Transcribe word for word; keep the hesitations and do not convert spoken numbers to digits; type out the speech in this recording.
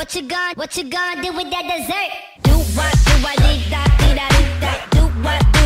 What you gonna, what you gonna do with that dessert? Do what, do what, dee da, dee da, dee da. Do what,